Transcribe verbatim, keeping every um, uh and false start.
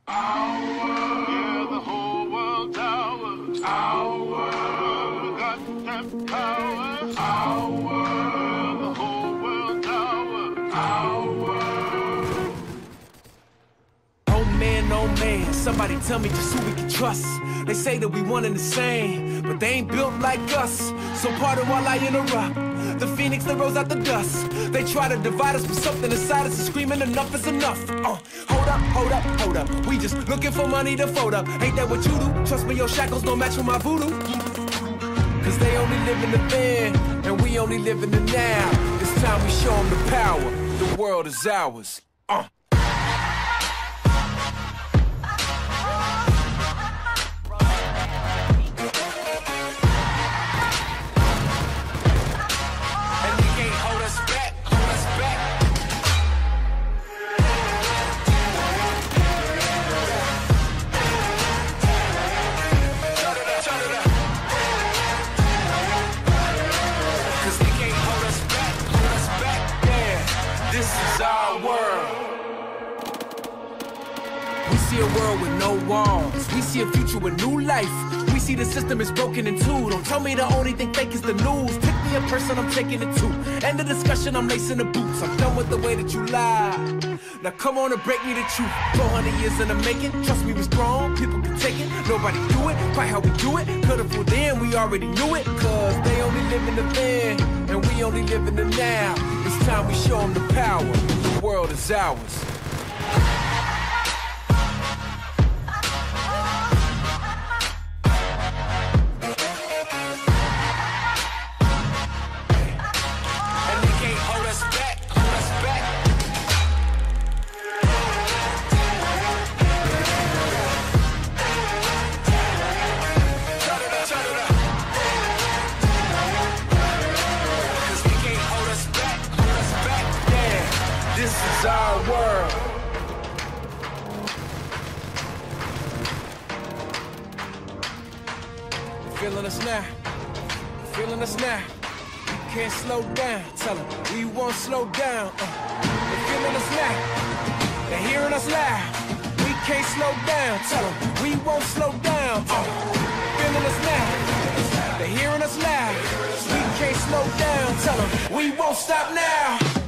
Our, yeah, the whole world's ours. Our, we got that power. Our, yeah, the whole world's ours. Our. Oh man, oh man, somebody tell me just who we can trust. They say that we one and the same, but they ain't built like us. So pardon while I interrupt. The phoenix that rose out the dust. They try to divide us, but something inside us is screaming enough is enough. Uh, hold up, hold up, hold up. We just looking for money to fold up. Ain't that what you do? Trust me, your shackles don't match with my voodoo. Cause they only live in the then, and we only live in the now. It's time we show them the power. The world is ours. Uh. We see a world with no walls. We see a future with new life. We see the system is broken in two. Don't tell me the only thing fake is the news. Pick me a person, I'm taking it to. End the discussion, I'm lacing the boots. I'm done with the way that you lie. Now come on and break me the truth. four hundred years in the making. Trust me, we're strong. People can take it. Nobody do it quite how we do it. Could've fooled them, we already knew it. Cause they only live in the then, and we only live in the now. It's time we show them the power. The world is ours. This is our world. Feeling us now? Feeling us now? We can't slow down. Tell them we won't slow down. Uh, they're feeling us now. They're hearing us loud. We can't slow down. Tell them we won't slow down. Uh, feeling us now. They're hearing us loud. We can't slow down. Tell them we won't stop now.